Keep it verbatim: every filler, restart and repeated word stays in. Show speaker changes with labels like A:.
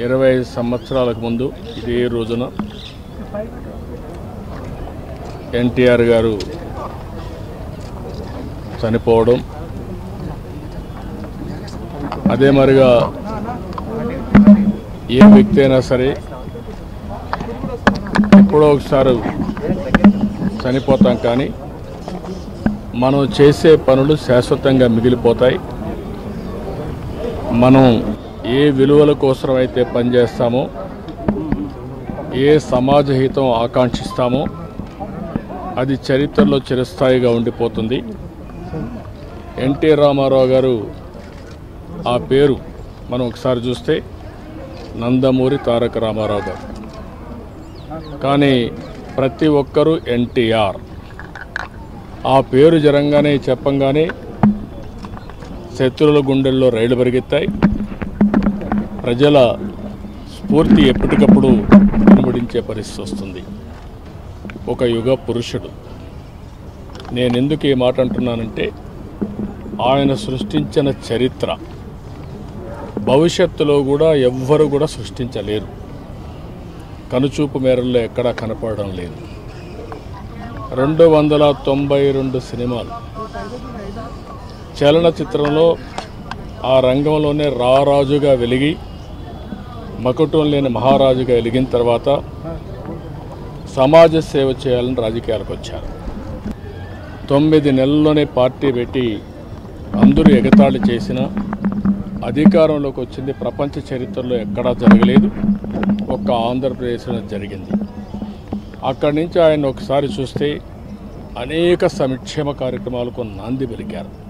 A: ఇరవై ఐదు సంవత్సరాలకు ముందు ఇదే రోజున ఎన్టీఆర్ గారు చనిపోవడం, అదే మరిగా ఏ వ్యక్తి అయినా సరే ఎప్పుడో ఒకసారి చనిపోతాం, కానీ మనం చేసే పనులు శాశ్వతంగా మిగిలిపోతాయి. మనం ఏ విలువల కోసం అయితే పనిచేస్తామో, ఏ సమాజ హితం ఆకాంక్షిస్తామో అది చరిత్రలో చిరస్థాయిగా ఉండిపోతుంది. ఎన్టీ రామారావు గారు ఆ పేరు మనం ఒకసారి చూస్తే నందమూరి తారక రామారావు గారు, కానీ ప్రతి ఒక్కరూ ఎన్టీఆర్ ఆ పేరు జరంగానే చెప్పంగానే శత్రువుల గుండెల్లో రైళ్లు పరిగెత్తాయి. ప్రజల స్ఫూర్తి ఎప్పటికప్పుడు వెనుబడించే పరిస్థితి వస్తుంది. ఒక యుగ పురుషుడు. నేను ఎందుకు ఈ మాట అంటున్నానంటే, ఆయన సృష్టించిన చరిత్ర భవిష్యత్తులో కూడా ఎవ్వరు కూడా సృష్టించలేరు. కనుచూపు మేరల్లో ఎక్కడా కనపడడం లేదు. రెండు వందల తొంభై రెండు సినిమాలు చలనచిత్రంలో ఆ రంగంలోనే రారాజుగా వెలిగి మకుటం లేని మహారాజుగా వెలిగిన తర్వాత సమాజ సేవ చేయాలని రాజకీయాలకు వచ్చారు. తొమ్మిది నెలల్లోనే పార్టీ పెట్టి అందరూ ఎగతాళి చేసిన అధికారంలోకి వచ్చింది ప్రపంచ చరిత్రలో ఎక్కడా జరగలేదు, ఒక్క ఆంధ్రప్రదేశ్లో జరిగింది. అక్కడి నుంచి ఆయన ఒకసారి చూస్తే అనేక సంక్షేమ కార్యక్రమాలకు నాంది పలికారు.